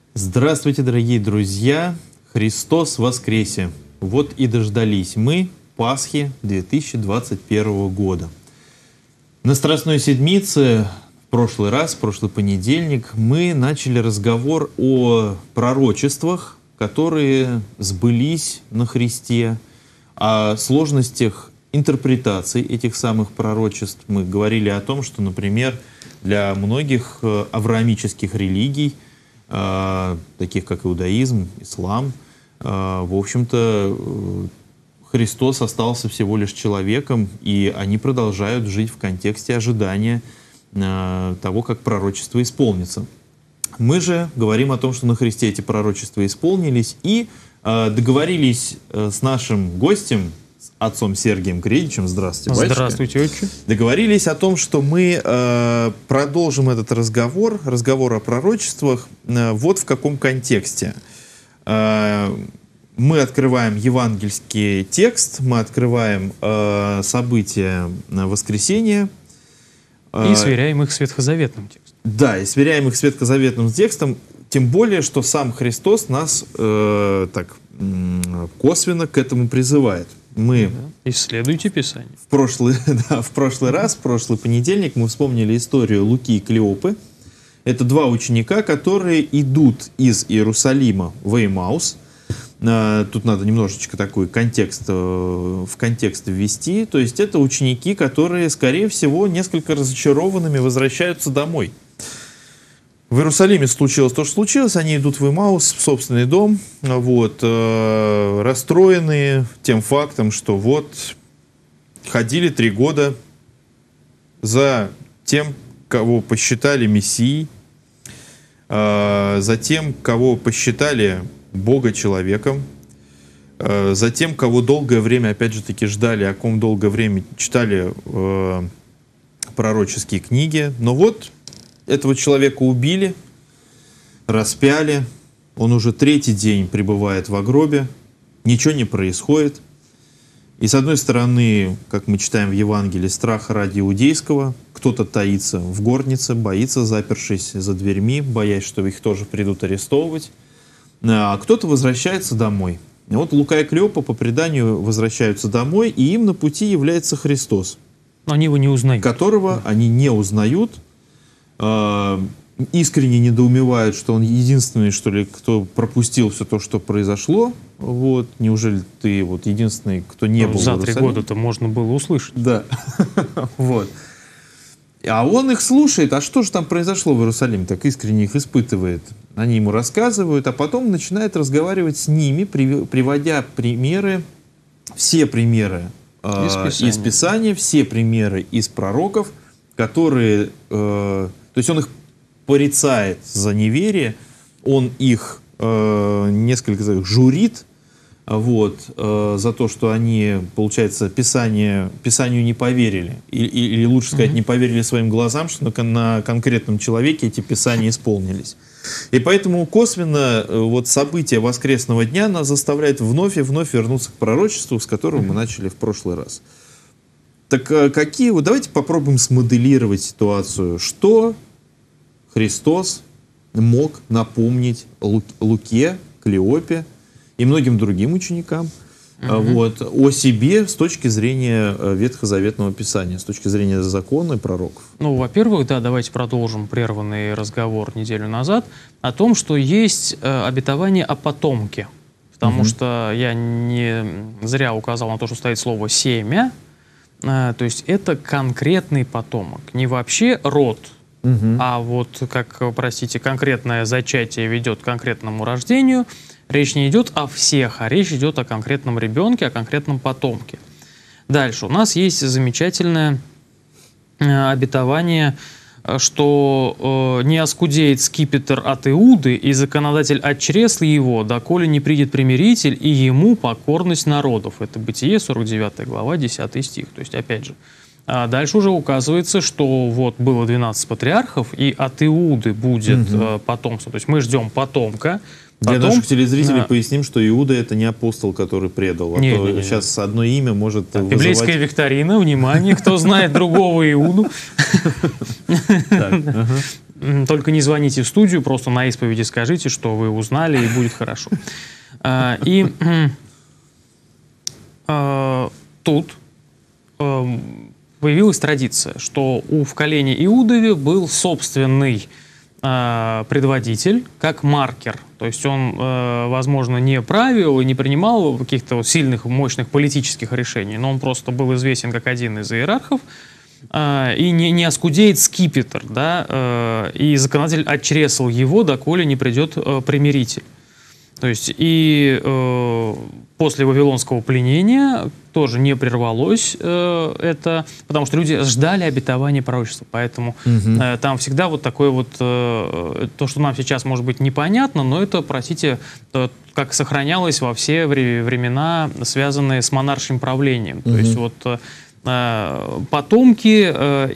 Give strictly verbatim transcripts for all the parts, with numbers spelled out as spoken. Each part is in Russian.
Здравствуйте, дорогие друзья! Христос воскресе! Вот и дождались мы Пасхи две тысячи двадцать первого года. На Страстной Седмице в прошлый раз, в прошлый понедельник, мы начали разговор о пророчествах, которые сбылись на Христе, о сложностях интерпретаций этих самых пророчеств. Мы говорили о том, что, например, для многих авраамических религий, таких как иудаизм, ислам, в общем-то, Христос остался всего лишь человеком, и они продолжают жить в контексте ожидания того, как пророчество исполнится. Мы же говорим о том, что на Христе эти пророчества исполнились, и договорились с нашим гостем, с отцом Сергием Кредичем. Здравствуйте, батюшка. Здравствуйте, отче. Договорились о том, что мы э, продолжим этот разговор, разговор о пророчествах, э, вот в каком контексте. Э, мы открываем евангельский текст, мы открываем э, события воскресения. Э, и сверяем их с ветхозаветным текстом. Да, и сверяем их с ветхозаветным текстом, тем более, что сам Христос нас э, так косвенно к этому призывает. Мы да. Исследуйте Писание. В прошлый, да, в прошлый раз, в прошлый понедельник мы вспомнили историю Луки и Клеопы. Это два ученика, которые идут из Иерусалима в Эмаус. Тут надо немножечко такой контекст, в контекст ввести. То есть это ученики, которые, скорее всего, несколько разочарованными возвращаются домой. В Иерусалиме случилось то, что случилось. Они идут в Эмаус, в собственный дом, вот, э, расстроенные тем фактом, что вот ходили три года за тем, кого посчитали Мессией, э, за тем, кого посчитали Бога человеком, э, за тем, кого долгое время, опять же таки, ждали, о ком долгое время читали э, пророческие книги. Но вот этого человека убили, распяли, он уже третий день пребывает в гробе, ничего не происходит. И с одной стороны, как мы читаем в Евангелии, страх ради иудейского, кто-то таится в горнице, боится, запершись за дверьми, боясь, что их тоже придут арестовывать, а кто-то возвращается домой. И вот Лука и Клеопа по преданию возвращаются домой, и им на пути является Христос. Но они его не узнают. Которого они не узнают, искренне недоумевают, что он единственный, что ли, кто пропустил все то, что произошло. Вот. Неужели ты вот единственный, кто не ну, был за в Иерусалиме? три года-то можно было услышать. Да. Вот. А он их слушает. А что же там произошло в Иерусалиме? Так искренне их испытывает. Они ему рассказывают, а потом начинает разговаривать с ними, приводя примеры, все примеры э, из, Писания. из Писания, все примеры из пророков, которые... Э, то есть он их порицает за неверие, он их э, несколько так, журит вот, э, за то, что они, получается, Писание, Писанию не поверили. Или, или лучше сказать, mm-hmm. не поверили своим глазам, что на, на конкретном человеке эти Писания исполнились. И поэтому косвенно э, вот, события воскресного дня нас заставляет вновь и вновь вернуться к пророчеству, с которого mm-hmm. мы начали в прошлый раз. Так какие, вот давайте попробуем смоделировать ситуацию, что Христос мог напомнить Луке, Клеопе и многим другим ученикам mm-hmm. вот, о себе с точки зрения Ветхозаветного Писания, с точки зрения закона и пророков. Ну, во-первых, да, давайте продолжим прерванный разговор неделю назад о том, что есть э, обетование о потомке, потому mm-hmm. что я не зря указал на то, что стоит слово «семя». А, то есть это конкретный потомок, не вообще род, угу. а вот, как, простите, конкретное зачатие ведет к конкретному рождению. Речь не идет о всех, а речь идет о конкретном ребенке, о конкретном потомке. Дальше у нас есть замечательное э, обетование, что э, не оскудеет скипетр от Иуды, и законодатель от чресла его, доколе не придет примиритель, и ему покорность народов. Это Бытие, сорок девятая глава, десятый стих. То есть, опять же, а дальше уже указывается, что вот было двенадцать патриархов, и от Иуды будет угу. э, потомство. То есть мы ждем потомка. Для Потом, наших телезрителей а, поясним, что Иуда — это не апостол, который предал. А не, то не, не, сейчас одно имя может так, вызывать... Библейская викторина, внимание, кто знает другого Иуду. Только не звоните в студию, просто на исповеди скажите, что вы узнали, и будет хорошо. И тут появилась традиция, что у в колене Иудове был собственный предводитель, как маркер. То есть он, возможно, не правил и не принимал каких-то сильных, мощных политических решений, но он просто был известен как один из иерархов, и не, не оскудеет скипетр, да, и законодатель отчресал его, доколе не придет примиритель. То есть и э, после Вавилонского пленения тоже не прервалось э, это, потому что люди ждали обетования пророчества. Поэтому угу. э, там всегда вот такое вот, э, то, что нам сейчас может быть непонятно, но это, простите, то, как сохранялось во все времена, связанные с монаршим правлением. Угу. То есть вот потомки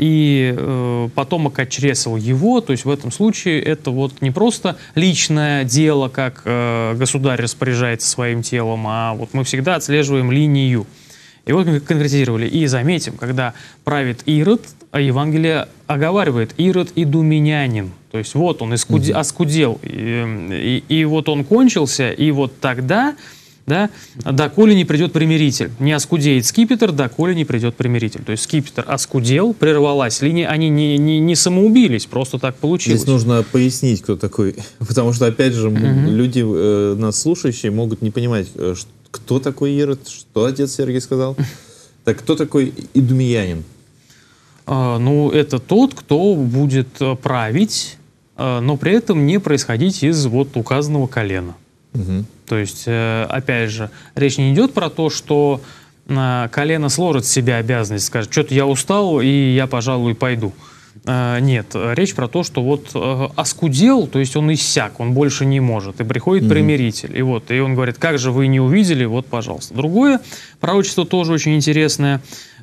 и потомок отчресал его, то есть в этом случае это вот не просто личное дело, как государь распоряжается своим телом, а вот мы всегда отслеживаем линию. И вот мы конкретизировали. И заметим, когда правит Ирод, Евангелие оговаривает: Ирод идуминянин. То есть вот он искуде, угу. оскудел, и, и, и вот он кончился, и вот тогда... Да, доколе не придет примиритель. Не оскудеет скипетр, доколе не придет примиритель. То есть скипетр оскудел, прервалась линия, они не, не, не самоубились, просто так получилось. Здесь нужно пояснить, кто такой, потому что, опять же, uh-huh. люди, э, нас слушающие, могут не понимать, э, кто такой Ирод, что отец Сергий сказал. Так кто такой идумиянин? А, ну, это тот, кто будет править, но при этом не происходить из вот указанного колена. Угу. То есть, опять же, речь не идет про то, что колено сложит с себя обязанность, скажет: что-то я устал, и я, пожалуй, пойду. Нет, речь про то, что вот оскудел, то есть он иссяк, он больше не может, и приходит угу. примиритель. И вот, и он говорит: как же вы не увидели, вот, пожалуйста. Другое пророчество тоже очень интересное.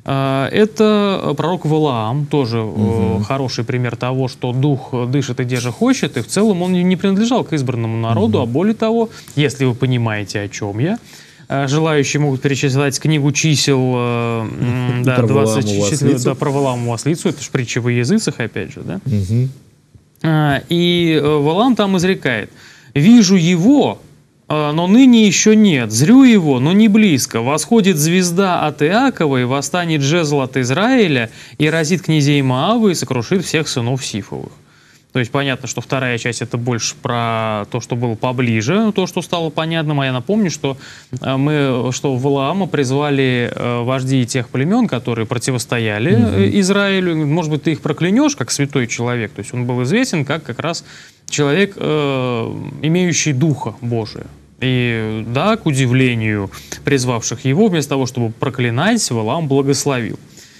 Это пророк Валаам, тоже угу. хороший пример того, что дух дышит и где же хочет, и в целом он не принадлежал к избранному народу, угу. а более того, если вы понимаете, о чем я, желающие могут перечислять книгу чисел да, двадцать четыре, да, про Валаамову ослицу, это же притча во языцах, опять же, да? Угу. И Валаам там изрекает: «Вижу его, но ныне еще нет, зрю его, но не близко. Восходит звезда от Иакова, и восстанет жезл от Израиля, и разит князей Моава, и сокрушит всех сынов Сифовых». То есть понятно, что вторая часть — это больше про то, что было поближе, то, что стало понятным. А я напомню, что мы, что в Валаама призвали вождей тех племен, которые противостояли mm-hmm. Израилю. Может быть, ты их проклянешь, как святой человек. То есть он был известен как как раз человек, э, имеющий Духа Божия. И да, к удивлению призвавших его, вместо того, чтобы проклинать, Валаам благословил.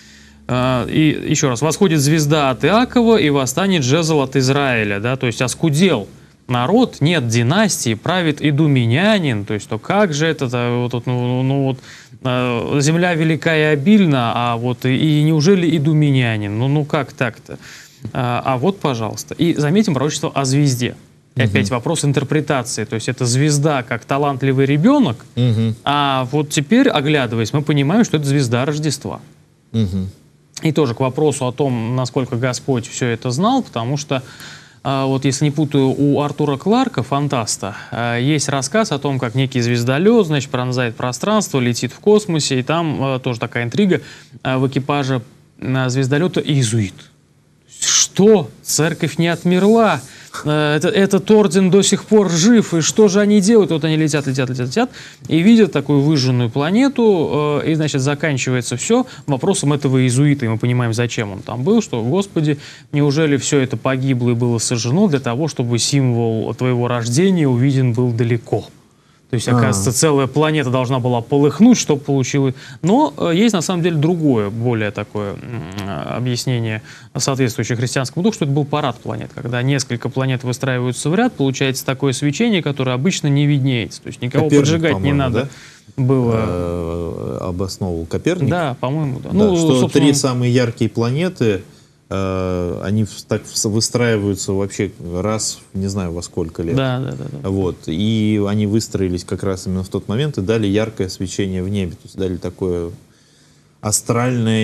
И еще раз: восходит звезда от Иакова, и восстанет жезл от Израиля. Да? То есть оскудел народ, нет династии, правит идуминянин. То есть то как же это, вот, ну, ну, вот, земля велика и обильна, а вот и, и неужели идуминянин? Ну, ну как так-то? А, а вот, пожалуйста. И заметим пророчество о звезде. И угу. опять вопрос интерпретации. То есть это звезда как талантливый ребенок, угу. а вот теперь, оглядываясь, мы понимаем, что это звезда Рождества. Угу. И тоже к вопросу о том, насколько Господь все это знал, потому что, э, вот если не путаю, у Артура Кларка, фантаста, э, есть рассказ о том, как некий звездолет, значит, пронзает пространство, летит в космосе, и там э, тоже такая интрига, э, в экипаже э, звездолета иезуит. Что? Церковь не отмерла? Это, этот орден до сих пор жив, и что же они делают? Вот они летят, летят, летят, летят, и видят такую выжженную планету, и, значит, заканчивается все вопросом этого иезуита, и мы понимаем, зачем он там был, что, Господи, неужели все это погибло и было сожжено для того, чтобы символ твоего рождения увиден был далеко? То есть, оказывается, А-а-а. целая планета должна была полыхнуть, чтобы получилось. Но э, есть, на самом деле, другое, более такое э, объяснение, соответствующее христианскому духу, что это был парад планет. Когда несколько планет выстраиваются в ряд, получается такое свечение, которое обычно не виднеется. То есть никого Коперник, поджигать не надо. Да? Было... Э-э- обосновывал Коперник? Да, по-моему, да. да ну, что собственно... три самые яркие планеты... они так выстраиваются вообще раз, не знаю, во сколько лет. Да, да, да, да. Вот. И они выстроились как раз именно в тот момент и дали яркое свечение в небе. То есть дали такое астральный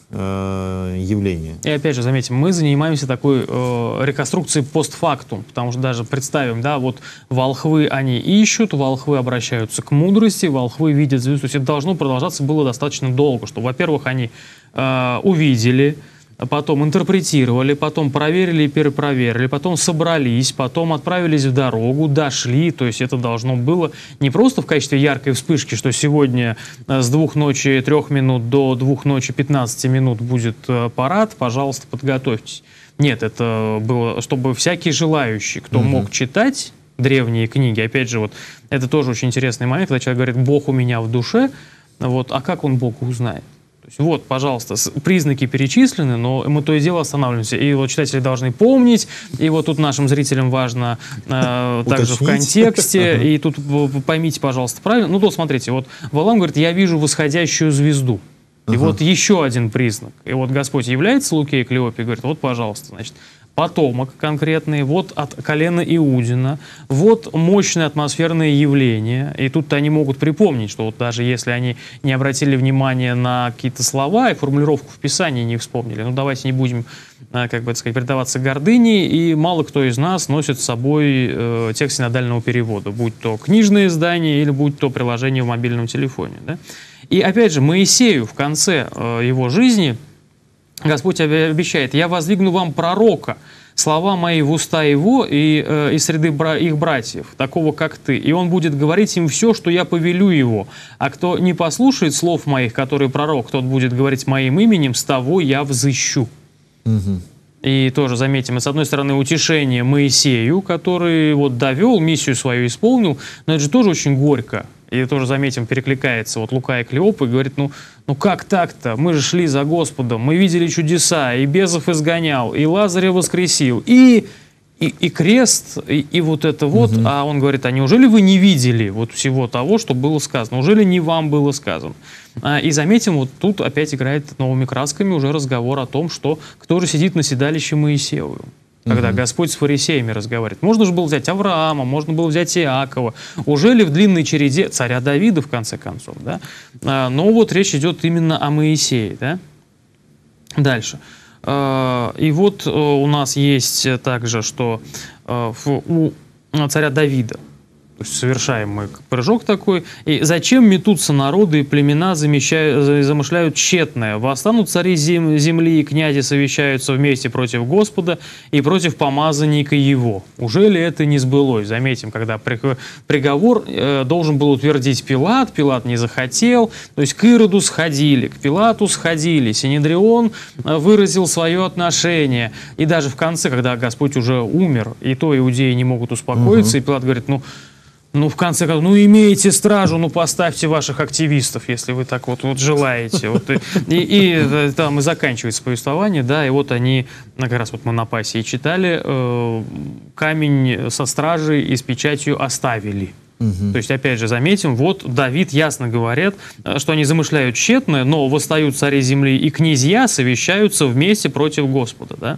э, явление. И опять же, заметим, мы занимаемся такой э, реконструкцией постфактум, потому что даже представим, да, вот волхвы они ищут, волхвы обращаются к мудрости, волхвы видят звезду. То есть это должно продолжаться было достаточно долго, что, во-первых, они э, увидели, потом интерпретировали, потом проверили и перепроверили, потом собрались, потом отправились в дорогу, дошли. То есть это должно было не просто в качестве яркой вспышки, что сегодня с двух ночи трех минут до двух ночи пятнадцати минут будет парад, пожалуйста, подготовьтесь. Нет, это было, чтобы всякий желающий, кто mm-hmm. мог читать древние книги, опять же, вот это тоже очень интересный момент, когда человек говорит «Бог у меня в душе», вот, а как он Бога узнает? То есть, вот, пожалуйста, признаки перечислены, но мы то и дело останавливаемся. И вот читатели должны помнить, и вот тут нашим зрителям важно э, также в контексте, и тут поймите, пожалуйста, правильно. Ну, то смотрите, вот Валаам говорит, я вижу восходящую звезду. И uh-huh. вот еще один признак. И вот Господь является Луке и Клеопе и говорит, вот, пожалуйста, значит, потомок конкретный, вот от колена Иудина, вот мощное атмосферное явление. И тут они могут припомнить, что вот даже если они не обратили внимания на какие-то слова и формулировку в Писании не вспомнили, ну давайте не будем, как бы так сказать, предаваться гордыне, и мало кто из нас носит с собой э, текст синодального перевода, будь то книжное издание или будь то приложение в мобильном телефоне. Да? И опять же, Моисею в конце э, его жизни Господь обещает, я воздвигну вам пророка, слова мои в уста его и э, из среды бра их братьев, такого как ты. И он будет говорить им все, что я повелю его. А кто не послушает слов моих, которые пророк, тот будет говорить моим именем, с того я взыщу. Угу. И тоже заметим, с одной стороны, утешение Моисею, который вот довел, миссию свою исполнил, но это же тоже очень горько. И тоже, заметим, перекликается вот Лука и Клеопа и говорит, ну, ну как так-то? Мы же шли за Господом, мы видели чудеса, и бесов изгонял, и Лазаря воскресил, и, и, и крест, и, и вот это вот. Угу. А он говорит, а неужели вы не видели вот всего того, что было сказано? Неужели не вам было сказано? А, и заметим, вот тут опять играет новыми красками уже разговор о том, что кто же сидит на седалище Моисеевым. Когда uh-huh. Господь с фарисеями разговаривает. Можно же было взять Авраама, можно было взять Иакова. Уже ли в длинной череде царя Давида, в конце концов, да? А, но вот речь идет именно о Моисее, да? Дальше. А, и вот а, у нас есть также, что а, в, у царя Давида, то есть совершаем мы прыжок такой. И зачем метутся народы и племена, замещают, замышляют тщетное? Восстанут цари зем, земли и князи совещаются вместе против Господа и против помазанника его. Уже ли это не сбылось? Заметим, когда приговор э, должен был утвердить Пилат, Пилат не захотел, то есть к Ироду сходили, к Пилату сходили, Синедрион выразил свое отношение. И даже в конце, когда Господь уже умер, и то иудеи не могут успокоиться, угу. и Пилат говорит, ну, Ну, в конце концов, ну, имейте стражу, ну, поставьте ваших активистов, если вы так вот, вот желаете. Вот, и, и, и там и заканчивается повествование, да, и вот они, как раз вот мы на Пассии читали, э, камень со стражей и с печатью оставили. Угу. То есть, опять же, заметим, вот Давид ясно говорит, что они замышляют тщетное, но восстают цари земли и князья совещаются вместе против Господа, да.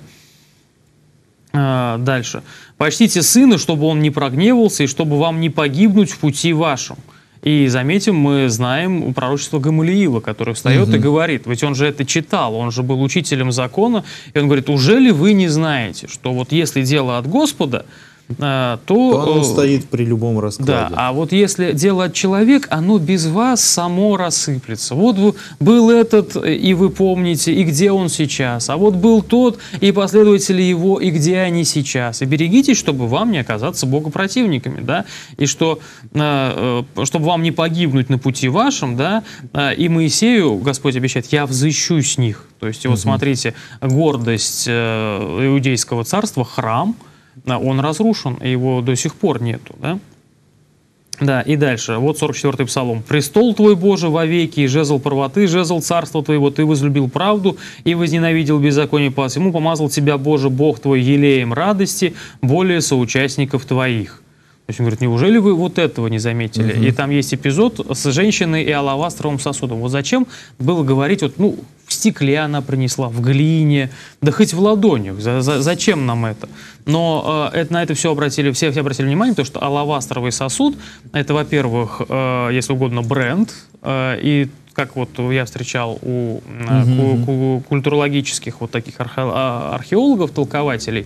А, дальше. «Почтите сына, чтобы он не прогневался, и чтобы вам не погибнуть в пути вашем». И заметим, мы знаем пророчество Гамалиила, который встает угу. и говорит, ведь он же это читал, он же был учителем закона, и он говорит, уже ли вы не знаете, что вот если дело от Господа, то, то он стоит при любом раскладе. Да, а вот если дело от человека, оно без вас само рассыплется. Вот был этот, и вы помните, и где он сейчас. А вот был тот, и последователи его, и где они сейчас. И берегитесь, чтобы вам не оказаться богопротивниками, да, и что, чтобы вам не погибнуть на пути вашем, да, и Моисею Господь обещает, я взыщу с них. То есть, вот смотрите, гордость иудейского царства, храм, он разрушен, и его до сих пор нету, да? Да, и дальше, вот сорок четвёртый псалом. «Престол твой, Боже, вовеки, и жезл правоты, жезл царства твоего, ты возлюбил правду и возненавидел беззаконие, по всему помазал тебя, Боже, Бог твой, елеем радости, более соучастников твоих». То есть он говорит, неужели вы вот этого не заметили? Угу. И там есть эпизод с женщиной и алавастровым сосудом. Вот зачем было говорить, вот, ну, в стекле она принесла, в глине, да хоть в ладонях. За, за, зачем нам это? Но э, это, на это все обратили, все, все обратили внимание, потому что алавастровый сосуд, это, во-первых, э, если угодно, бренд, э, и как вот я встречал у uh-huh. культурологических вот таких археологов, толкователей,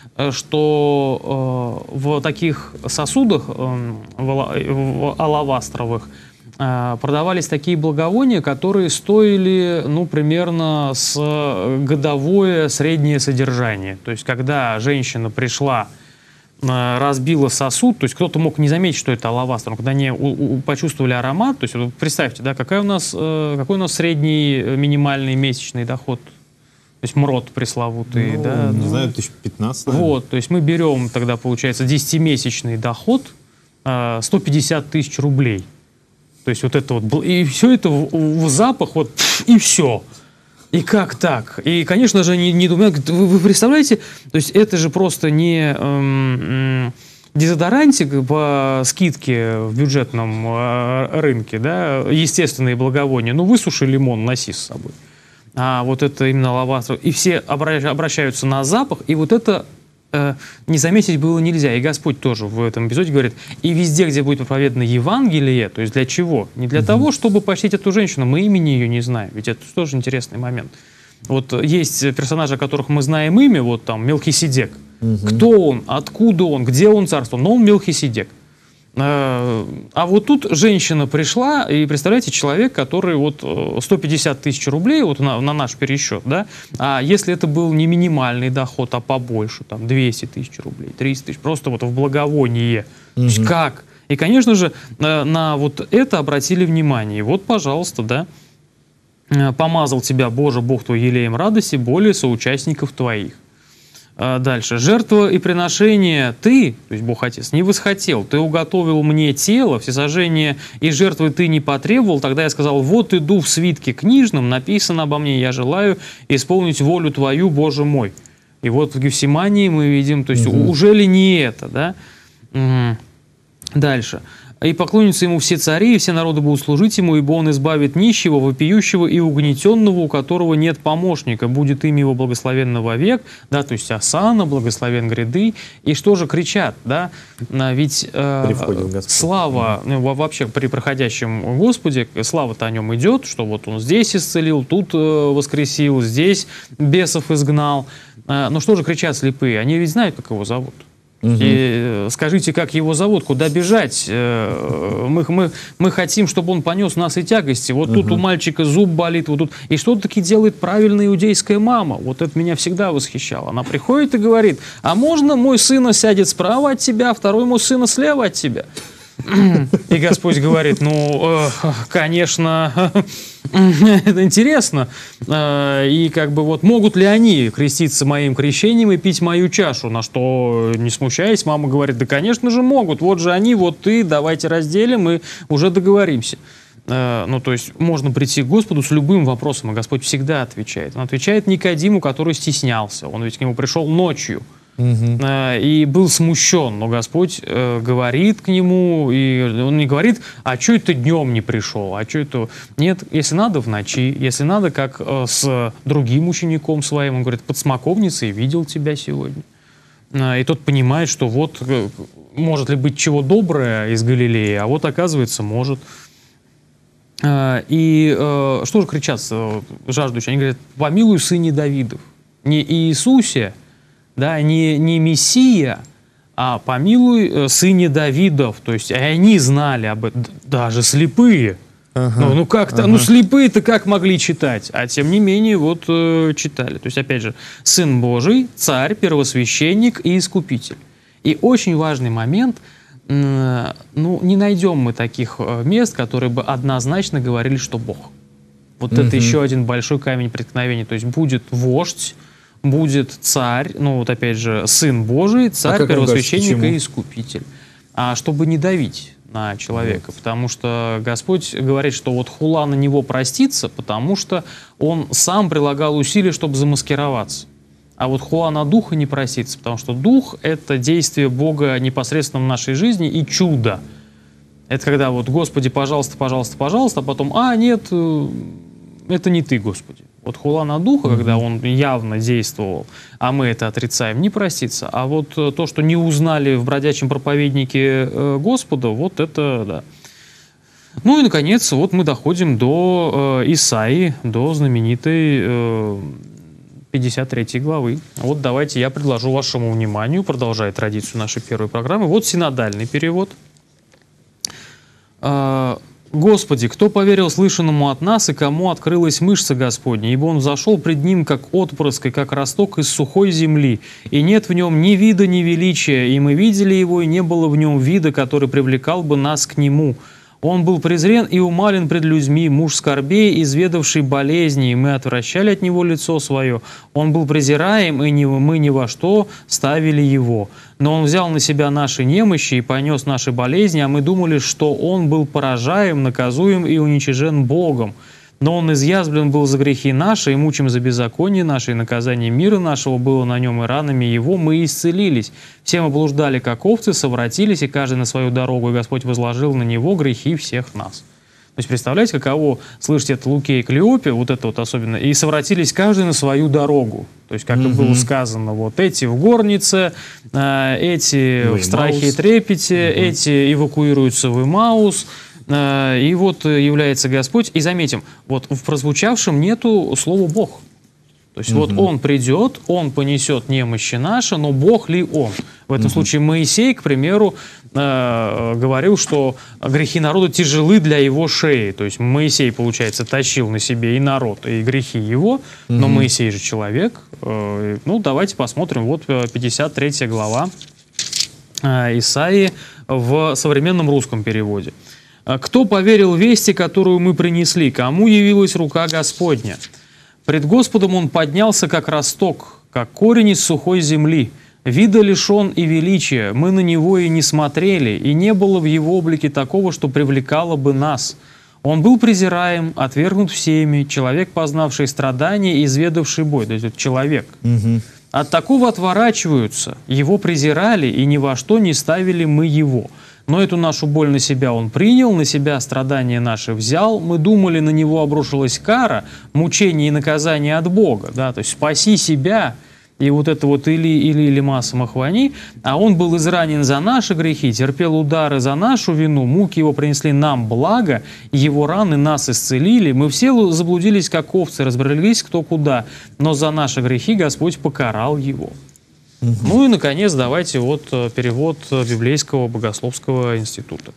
что э, в таких сосудах э, в алавастровых э, продавались такие благовония, которые стоили, ну, примерно с годовое среднее содержание. То есть, когда женщина пришла, э, разбила сосуд, то есть кто-то мог не заметить, что это алавастр, но когда они у, у, почувствовали аромат, то есть, вот представьте, да, какая у нас, э, какой у нас средний минимальный месячный доход. То есть МРОД пресловутый, ну, да? Не ну, знаю, тысяч пятнадцать. Вот, то есть мы берем тогда, получается, десятимесячный доход, э, сто пятьдесят тысяч рублей. То есть вот это вот, и все это в, в запах, вот, и все. И как так? И, конечно же, не, не думаю, вы, вы представляете, то есть это же просто не эм, дезодорантик по скидке в бюджетном э, рынке, да, естественные благовония, ну высуши лимон, носи с собой. А вот это именно алавастр. И все обращаются на запах, и вот это э, не заметить было нельзя. И Господь тоже в этом эпизоде говорит, и везде, где будет проповедано Евангелие, то есть для чего? Не для угу. того, чтобы почтить эту женщину, мы имени ее не знаем, ведь это тоже интересный момент. Вот есть персонажи, о которых мы знаем имя, вот там Мелхиседек. Угу. Кто он, откуда он, где он царствовал, но он Мелхиседек. А вот тут женщина пришла, и представляете, человек, который вот сто пятьдесят тысяч рублей вот на, на наш пересчет, да, а если это был не минимальный доход, а побольше, там двести тысяч рублей, триста тысяч, просто вот в благовоние. Угу. То есть как? И, конечно же, на, на вот это обратили внимание. И вот, пожалуйста, да, помазал тебя, Боже, Бог твой, елеем радости, более соучастников твоих. Дальше. Жертва и приношение ты, то есть Бог Отец, не восхотел. Ты уготовил мне тело, всесожжение и жертвы ты не потребовал. Тогда я сказал, вот иду в свитке книжном, написано обо мне, я желаю исполнить волю твою, Боже мой. И вот в Гефсимании мы видим, то есть угу. уже ли не это, да? Угу. Дальше. И поклонятся ему все цари, и все народы будут служить ему, ибо он избавит нищего, вопиющего и угнетенного, у которого нет помощника. Будет имя его благословенно вовек, да, то есть Осанна, благословен гряды. И что же кричат, да? Ведь э, слава, ну, вообще при проходящем Господе, слава-то о нем идет, что вот он здесь исцелил, тут э, воскресил, здесь бесов изгнал. Э, но что же кричат слепые? Они ведь знают, как его зовут. Угу. И скажите, как его зовут, куда бежать? Мы, мы, мы хотим, чтобы он понес нас и тягости. Вот угу. тут у мальчика зуб болит, вот тут. И что таки делает правильная иудейская мама? Вот это меня всегда восхищало. Она приходит и говорит, а можно мой сын сядет справа от тебя, а второй мой сын слева от тебя? И Господь говорит, ну, э, конечно, это интересно. Э, и как бы вот могут ли они креститься моим крещением и пить мою чашу? На что, не смущаясь, мама говорит, да, конечно же, могут. Вот же они, вот ты, давайте разделим и уже договоримся. Э, ну, то есть можно прийти к Господу с любым вопросом, и Господь всегда отвечает. Он отвечает Никодиму, который стеснялся. Он ведь к нему пришел ночью. Угу. И был смущен, но Господь э, говорит к нему, и он не говорит, а что это днем не пришел, а что это... Нет, если надо в ночи, если надо, как э, с другим учеником своим, он говорит, под смоковницей видел тебя сегодня. Э, и тот понимает, что вот э, может ли быть чего доброе из Галилеи, а вот оказывается может. Э, и э, что же кричат э, жаждущие? Они говорят, помилуй сыне Давидов, не Иисусе, да, не, не Мессия, а помилуй э, сыне Давидов. То есть они знали об этом, даже слепые. Ага, ну, ну как-то, ага. ну слепые-то как могли читать? А тем не менее вот э, читали. То есть опять же, Сын Божий, Царь, Первосвященник и Искупитель. И очень важный момент, э, ну не найдем мы таких э, мест, которые бы однозначно говорили, что Бог. Вот угу. это еще один большой камень преткновения. То есть будет вождь, будет царь, ну вот опять же, Сын Божий, царь, а первосвященник и искупитель. А чтобы не давить на человека, вот. Потому что Господь говорит, что вот хула на него простится, потому что он сам прилагал усилия, чтобы замаскироваться. А вот хула на духа не проситься, потому что дух — это действие Бога непосредственно в нашей жизни и чудо. Это когда вот «Господи, пожалуйста, пожалуйста, пожалуйста», а потом «А, нет, это не ты, Господи». Вот хула на духа, mm-hmm. когда он явно действовал, а мы это отрицаем, не проститься. А вот то, что не узнали в бродячем проповеднике Господа, вот это да. Ну и, наконец, вот мы доходим до э, Исаии, до знаменитой э, пятьдесят третьей главы. Вот давайте я предложу вашему вниманию, продолжая традицию нашей первой программы, вот синодальный перевод. Э, «Господи, кто поверил слышанному от нас, и кому открылась мышца Господня, ибо он взошел пред ним, как отпрыск, и как росток из сухой земли, и нет в нем ни вида, ни величия, и мы видели его, и не было в нем вида, который привлекал бы нас к нему». Он был презрен и умален пред людьми, муж скорбей, изведавший болезни, и мы отвращали от него лицо свое. Он был презираем, и не, мы ни во что ставили его. Но он взял на себя наши немощи и понес наши болезни, а мы думали, что он был поражаем, наказуем и уничижен Богом. Но он изъязвлен был за грехи наши, и мучим за беззаконие наше, и наказание мира нашего было на нем, и ранами его мы исцелились. Все мы блуждали, как овцы, совратились, и каждый на свою дорогу, и Господь возложил на него грехи всех нас». То есть представляете, каково слышать это Луке и Клеопе, вот это вот особенно, и совратились каждый на свою дорогу. То есть, как mm-hmm. и было сказано, вот эти в горнице, э, эти в, в страхе и трепете, mm-hmm. эти эвакуируются в Имаус. И вот является Господь. И заметим, вот в прозвучавшем нету слова «Бог». То есть угу. вот Он придет, Он понесет немощи наши, но Бог ли Он? В этом угу. случае Моисей, к примеру, э, говорил, что грехи народа тяжелы для его шеи. То есть Моисей, получается, тащил на себе и народ, и грехи его, угу. но Моисей же человек. Э, ну, давайте посмотрим. Вот пятьдесят третья глава э, Исаии в современном русском переводе. «Кто поверил вести, которую мы принесли? Кому явилась рука Господня? Пред Господом он поднялся, как росток, как корень из сухой земли. Вида лишен и величия, мы на него и не смотрели, и не было в его облике такого, что привлекало бы нас. Он был презираем, отвергнут всеми, человек, познавший страдания и изведавший бой». То есть это человек. Угу. «От такого отворачиваются, его презирали, и ни во что не ставили мы его. Но эту нашу боль на себя он принял, на себя страдания наши взял. Мы думали, на него обрушилась кара, мучение и наказание от Бога». Да? То есть спаси себя, и вот это вот или, или, или масса махвани. «А он был изранен за наши грехи, терпел удары за нашу вину, муки его принесли нам благо, его раны нас исцелили. Мы все заблудились, как овцы, разбрелись кто куда, но за наши грехи Господь покарал его». Угу. Ну и, наконец, давайте вот перевод Библейского богословского института.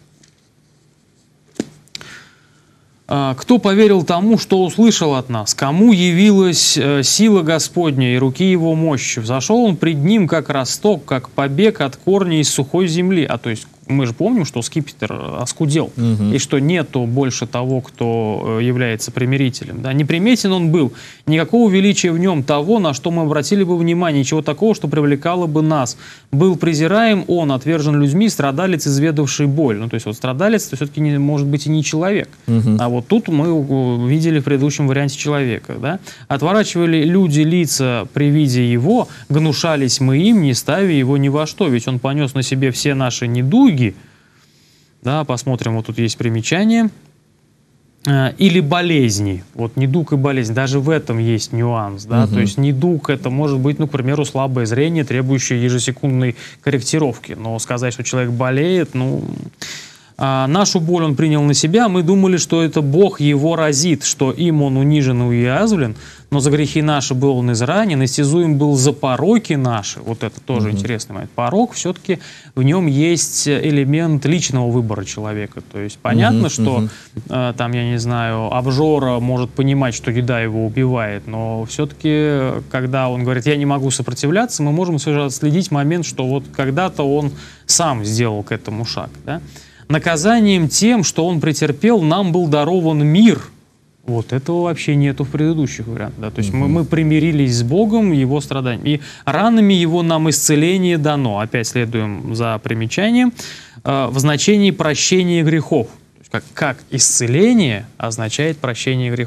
«Кто поверил тому, что услышал от нас? Кому явилась сила Господня и руки его мощи? Взошел он пред ним, как росток, как побег от корня из сухой земли». А то есть мы же помним, что скипетр оскудел, угу. и что нету больше того, кто является примирителем. Да? Неприметен он был, никакого величия в нем того, на что мы обратили бы внимание, ничего такого, что привлекало бы нас. Был презираем он, отвержен людьми, страдалец, изведавший боль. Ну, то есть вот страдалец, то все-таки не, может быть и не человек. Угу. А вот тут мы видели в предыдущем варианте человека. Да? Отворачивали люди лица при виде его, гнушались мы им, не ставя его ни во что, ведь он понес на себе все наши недуги. Да, посмотрим, вот тут есть примечание. Или болезни. Вот недуг и болезнь. Даже в этом есть нюанс. Да? Угу. То есть недуг — это может быть, ну, к примеру, слабое зрение, требующее ежесекундной корректировки. Но сказать, что человек болеет, ну... А нашу боль он принял на себя, мы думали, что это Бог его разит, что им он унижен и уязвлен, но за грехи наши был он изранен, истязуем был за пороки наши. Вот это тоже mm-hmm. интересный момент. Порок, все-таки в нем есть элемент личного выбора человека. То есть понятно, mm-hmm. что mm-hmm. э, там, я не знаю, обжора может понимать, что еда его убивает, но все-таки, когда он говорит, я не могу сопротивляться, мы можем следить момент, что вот когда-то он сам сделал к этому шаг. Да? Наказанием тем, что он претерпел, нам был дарован мир. Вот этого вообще нету в предыдущих вариантах. Да? То есть mm-hmm. мы, мы примирились с Богом, его страданиями. И ранами его нам исцеление дано. Опять следуем за примечанием. Э, в значении прощения грехов. То есть как, как исцеление означает прощение грехов.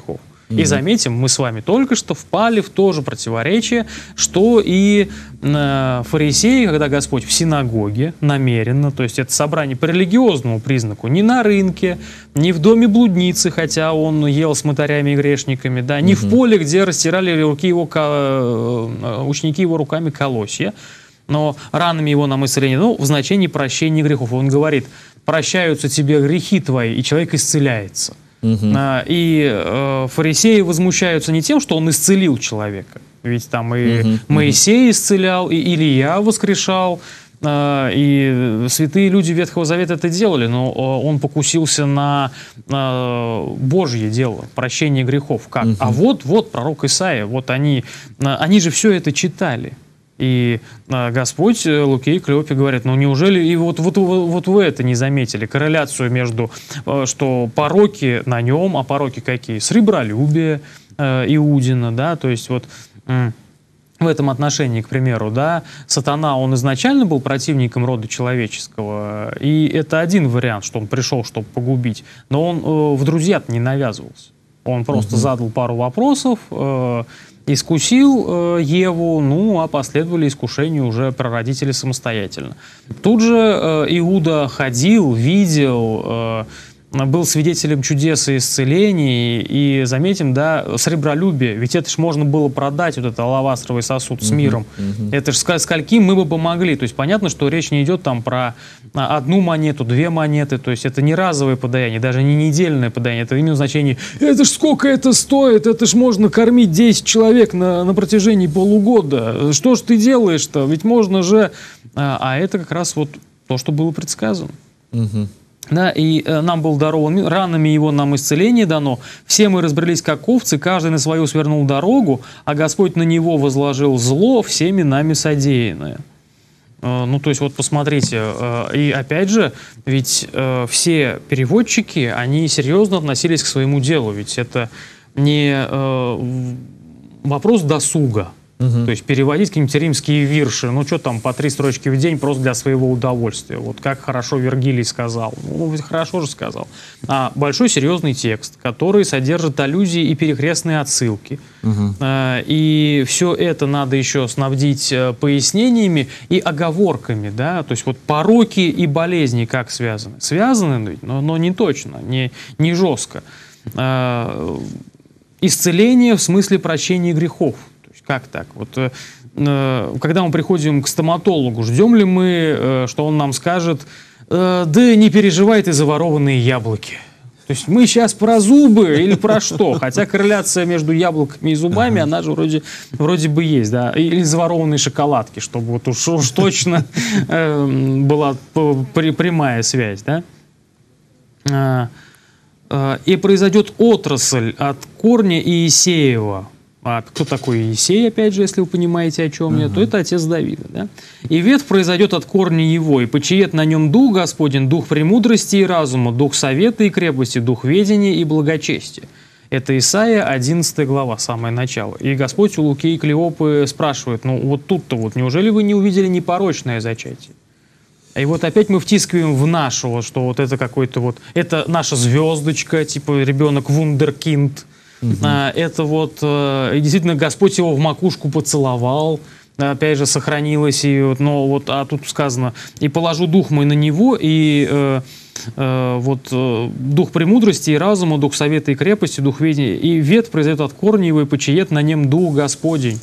Mm-hmm. И заметим, мы с вами только что впали в то же противоречие, что и э, фарисеи, когда Господь в синагоге намеренно, то есть это собрание по религиозному признаку, не на рынке, не в доме блудницы, хотя он ел с мытарями и грешниками, да, не mm-hmm. в поле, где растирали руки его, ученики его руками колосья, но ранами его нам исцеление, ну, в значении прощения грехов. Он говорит: прощаются тебе грехи твои, и человек исцеляется. Uh-huh. А, и э, фарисеи возмущаются не тем, что он исцелил человека. Ведь там и uh-huh. Моисей исцелял, и Илия воскрешал, э, и святые люди Ветхого Завета это делали, но э, он покусился на э, Божье дело, прощение грехов. Как? Uh-huh. А вот, вот пророк Исаия, вот они, э, они же все это читали. И а, Господь Луке и Клеопе говорит: ну неужели и вот, вот, вот, вот вы это не заметили, корреляцию между, что пороки на нем, а пороки какие? Сребролюбие э, Иудина, да, то есть вот м, в этом отношении, к примеру, да, сатана, он изначально был противником рода человеческого, и это один вариант, что он пришел, чтобы погубить, но он э, в друзья-то не навязывался, он просто uh-huh. задал пару вопросов, э, искусил э, Еву, ну, а последовали искушению уже прародители самостоятельно. Тут же э, Иуда ходил, видел, э, был свидетелем чудес и исцелений, и, заметим, да, сребролюбие, ведь это ж можно было продать, вот этот алавастровый сосуд с миром, uh-huh, uh-huh. это ж скольким мы бы помогли, то есть понятно, что речь не идет там про одну монету, две монеты, то есть это не разовое подаяние, даже не недельное подаяние, это именно значение: это ж сколько это стоит, это ж можно кормить десять человек на, на протяжении полугода, что ж ты делаешь-то, ведь можно же, а, а это как раз вот то, что было предсказано. Uh-huh. Да, и э, нам был дарован, ранами его нам исцеление дано, все мы разбрелись как овцы, каждый на свою свернул дорогу, а Господь на него возложил зло, всеми нами содеянное. Э, ну, то есть, вот посмотрите, э, и опять же, ведь э, все переводчики, они серьезно относились к своему делу, ведь это не э, вопрос досуга. Uh-huh. То есть переводить какие-нибудь римские вирши, ну что там, по три строчки в день просто для своего удовольствия. Вот как хорошо Вергилий сказал. Ну, ведь хорошо же сказал. А большой серьезный текст, который содержит аллюзии и перекрестные отсылки. Uh-huh. А, и все это надо еще снабдить а, пояснениями и оговорками. Да? То есть вот пороки и болезни как связаны? Связаны, но, но не точно, не, не жестко. А, исцеление в смысле прощения грехов. Как так? Вот, э, э, когда мы приходим к стоматологу, ждем ли мы, э, что он нам скажет: э, да не переживай ты за ворованные яблоки. То есть мы сейчас про зубы или про что? Хотя корреляция между яблоками и зубами, она же вроде, вроде бы есть, да? Или за ворованные шоколадки, чтобы вот уж, уж точно э, была прямая связь, да? Э, э, и произойдет отрасль от корня Иисеева. А кто такой Иисей, опять же, если вы понимаете, о чем я, uh-huh. то это отец Давида. Да? И ветвь произойдет от корня его, и почиет на нем дух Господень, дух премудрости и разума, дух совета и крепости, дух ведения и благочестия. Это Исайя, одиннадцатая глава, самое начало. И Господь у Луки и Клеопы спрашивает: ну вот тут-то вот, неужели вы не увидели непорочное зачатие? И вот опять мы втискиваем в нашего, что вот это какой-то вот, это наша звездочка, типа ребенок вундеркинд. Uh-huh. А, это вот, и действительно, Господь его в макушку поцеловал, опять же, сохранилось, и вот, но вот, а тут сказано: и положу дух мой на него, и э, э, вот э, дух премудрости и разума, дух совета и крепости, дух ведения, и ветвь произойдет от корня его, и почиет на нем дух Господень.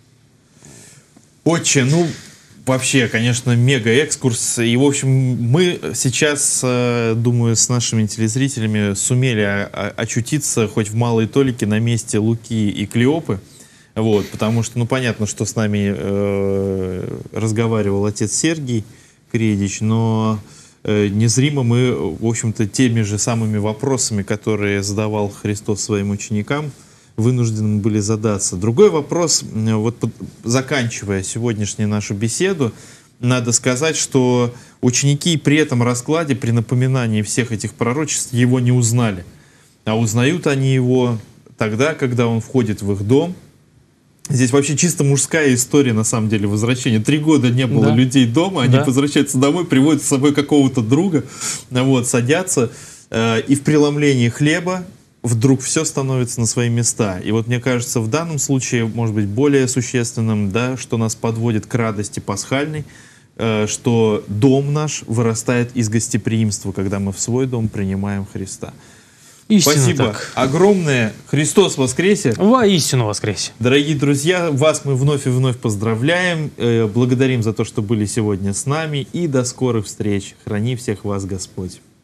Отче, ну, вообще, конечно, мега-экскурс. И, в общем, мы сейчас, думаю, с нашими телезрителями сумели очутиться хоть в малой толике на месте Луки и Клеопы. Вот, потому что, ну, понятно, что с нами э, разговаривал отец Сергий Кредич, но э, незримо мы, в общем-то, теми же самыми вопросами, которые задавал Христос своим ученикам, вынуждены были задаться. Другой вопрос, вот заканчивая сегодняшнюю нашу беседу, надо сказать, что ученики при этом раскладе, при напоминании всех этих пророчеств, его не узнали. А узнают они его тогда, когда он входит в их дом. Здесь вообще чисто мужская история, на самом деле, возвращения. Три года не было да. людей дома, они да. возвращаются домой, приводят с собой какого-то друга, вот, садятся, э, и в преломлении хлеба вдруг все становится на свои места. И вот мне кажется, в данном случае, может быть, более существенным, да, что нас подводит к радости пасхальной, э, что дом наш вырастает из гостеприимства, когда мы в свой дом принимаем Христа. Истинно Спасибо так. огромное. Христос воскресе! Воистину воскресе! Дорогие друзья, вас мы вновь и вновь поздравляем, э, благодарим за то, что были сегодня с нами, и до скорых встреч. Храни всех вас Господь.